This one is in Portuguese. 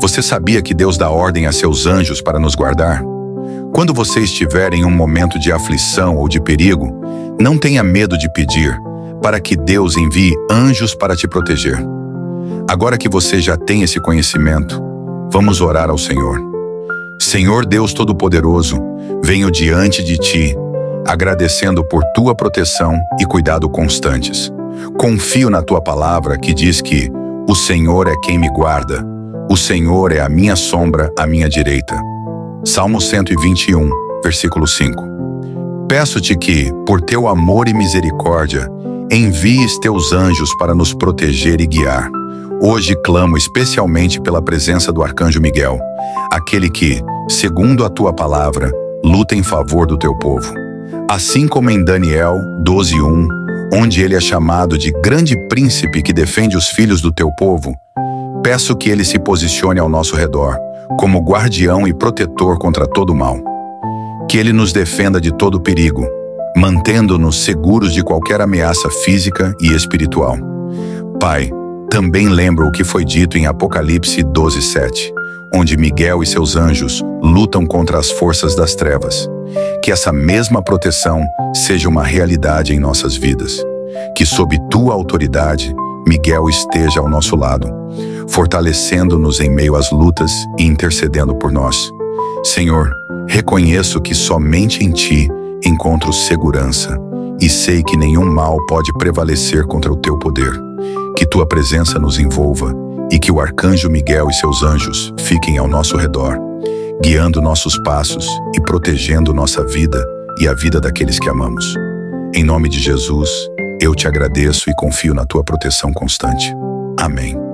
Você sabia que Deus dá ordem a seus anjos para nos guardar? Quando você estiver em um momento de aflição ou de perigo, não tenha medo de pedir para que Deus envie anjos para te proteger. Agora que você já tem esse conhecimento, vamos orar ao Senhor. Senhor Deus Todo-Poderoso, venho diante de Ti, agradecendo por Tua proteção e cuidado constantes. Confio na Tua palavra que diz que o Senhor é quem me guarda, o Senhor é a minha sombra à minha direita. Salmo 121, versículo 5. Peço-te que, por Teu amor e misericórdia, envies Teus anjos para nos proteger e guiar. Hoje clamo especialmente pela presença do arcanjo Miguel, aquele que, segundo a Tua palavra, luta em favor do Teu povo. Assim como em Daniel 12:1, onde ele é chamado de grande príncipe que defende os filhos do Teu povo, peço que ele se posicione ao nosso redor, como guardião e protetor contra todo o mal. Que ele nos defenda de todo perigo, mantendo-nos seguros de qualquer ameaça física e espiritual. Pai, também lembro o que foi dito em Apocalipse 12:7, onde Miguel e seus anjos lutam contra as forças das trevas. Que essa mesma proteção seja uma realidade em nossas vidas. Que sob Tua autoridade, Miguel esteja ao nosso lado, fortalecendo-nos em meio às lutas e intercedendo por nós. Senhor, reconheço que somente em Ti encontro segurança e sei que nenhum mal pode prevalecer contra o Teu poder. Que Tua presença nos envolva e que o arcanjo Miguel e seus anjos fiquem ao nosso redor, guiando nossos passos e protegendo nossa vida e a vida daqueles que amamos. Em nome de Jesus, eu Te agradeço e confio na Tua proteção constante. Amém.